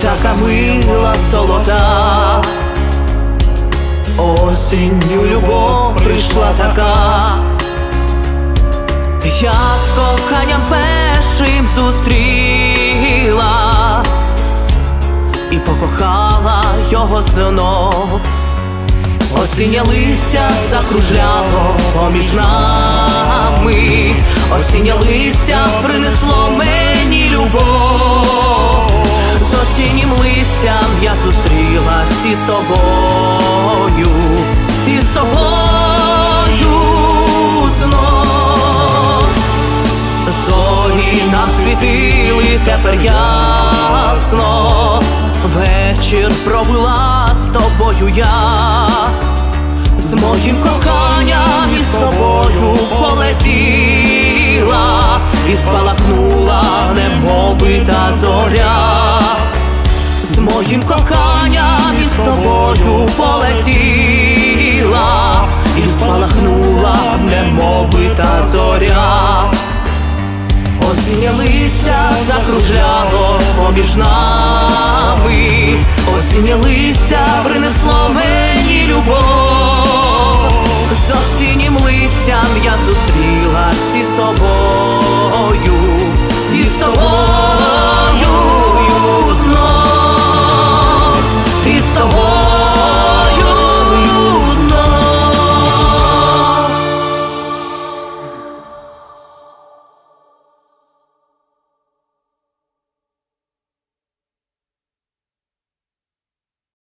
така мила золота. Осінню любов прийшла така. Я з коханням першим зустрілась і покохала його знов. Осіннє листя закружляло поміж нами, осіннє листя принесло мені любов. З осіннім листям я зустрілась із собою, із собою знов. Зорі нам світили тепер ясно, вечір провела з тобою я. З моїм коханням і з тобою полетіла, і спалахнула, немоби та зоря. З моїм коханням і з тобою полетіла, і спалахнула, немоби та зоря. Осіннє листя закружляло поміж нами, осіннє листя принесло мені любов. З осіннім листям я зустрілась із тобою, із тобою.